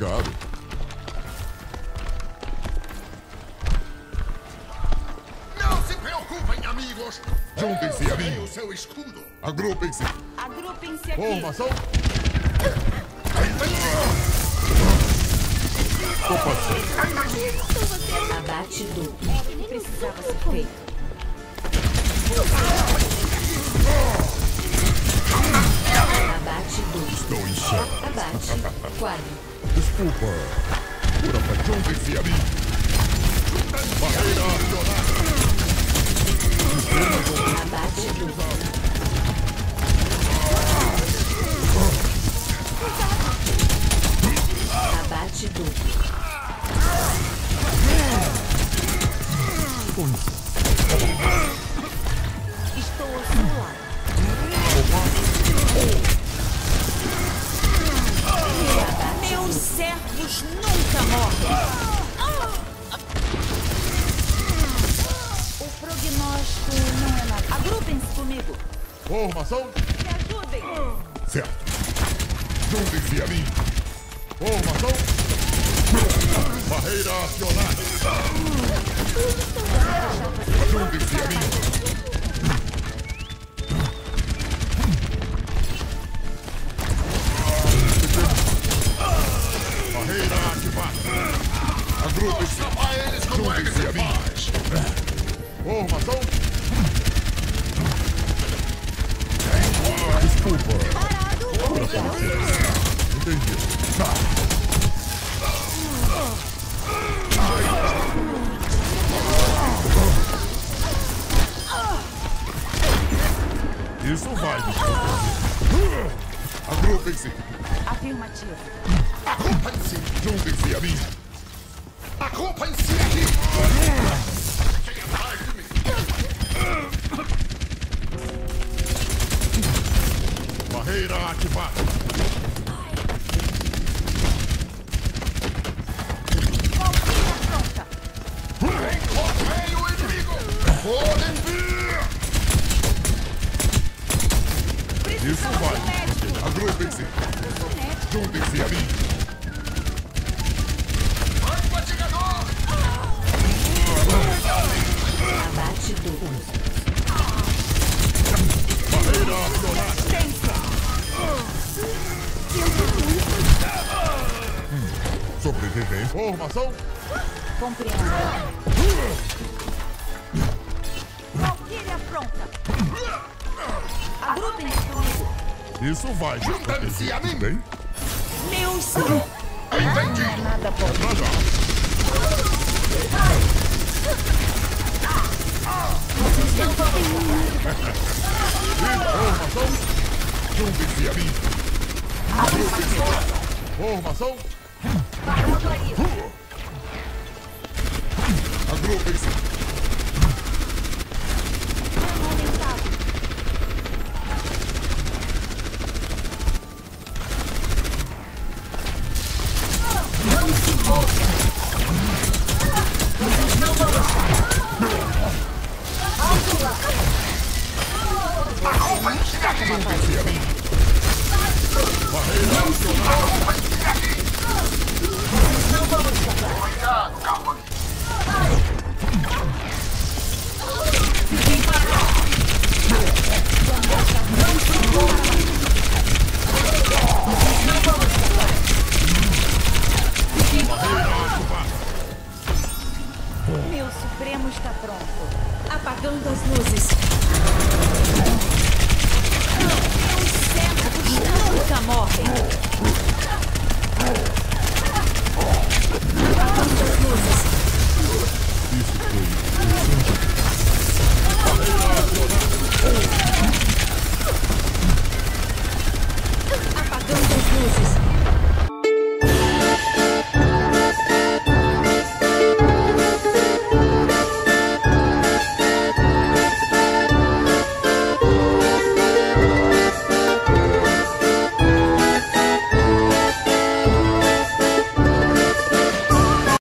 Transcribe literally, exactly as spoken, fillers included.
Obrigado. Não se preocupem, amigos. Juntem-se a mim. O seu escudo. Agrupem-se. Agrupem-se aqui. Formação. Tô passando. Abate duplo. O que precisava ser feito? Abate duplo. Estou em chão. Abate quadro. Desculpa. Pura pra juntem-se a mim. Barreira acionada. Abate duplo. Abate duplo. Estou ao seu lado. Meus servos nunca morrem. O prognóstico não é nada. Agrupem-se comigo. Formação. Me ajudem. Certo. Juntem-se a mim. Formação. Barreira acionada. Juntem-se a mim. Barreira ativada. Agrupem-se. A eles como é que Juntem-se se a mim. faz. Formação. Desculpa. Pura pra você. Entendi. Tá. Isso vai, desculpa. Agrupem-se. Afirmativo. Agrupem-se. Juntem-se a mim. Agrupem-se aqui. Fiquem atrás de mim. Barreira ativada. Pronta. Encontrei o inimigo. Podem vir. Isso vai. Agrupem-se. Juntem-se a mim. Vai, patigador. Abate duplo. Barreira acionada. Sobreviver. Formação. Compreendo. Valquíria pronta. Agrupem-se comigo. Isso vai. Juntem-se a mim. Bem? Meus servos. Entendido. Nada pode. Formação. Juntem-se a mim. Agrupem-se. Formação. Agrupem-se. Juntem-se a mim. Barreira acionada. Cuidado, calma. Meu Supremo está pronto. Apagando as luzes. Meus servos nunca morrem.